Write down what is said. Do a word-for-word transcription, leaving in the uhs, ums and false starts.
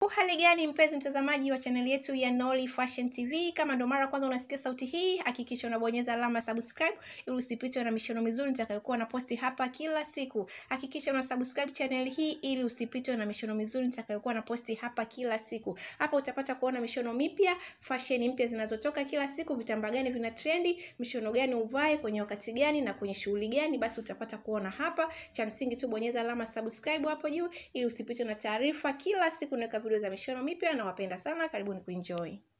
Uhali gani mpenzi mtazamaji wa channel yetu ya Noli Fashion T V. Kama ndo mara kwanza unasikia sauti hii, hakikisha unabonyeza alama subscribe ili usipitwe na mishono mizuri nitakayokuwa na posti hapa kila siku. Hakikisha una subscribe channel hii ili usipitwe na mishono mizuri nitakayokuwa na posti hapa kila siku. Hapa utapata kuona mishono mipya, fashion mpya zinazotoka kila siku, vitambaa gani vina trendi, mishono gani uvae kwenye wakati gani na kwenye shughuli gani, basi utapata kuona hapa. Cha msingi tu bonyeza alama subscribe hapo juu ili usipitwe na taarifa kila siku na video za mishono mipya. Na wapenda sana, karibuni kuenjoy.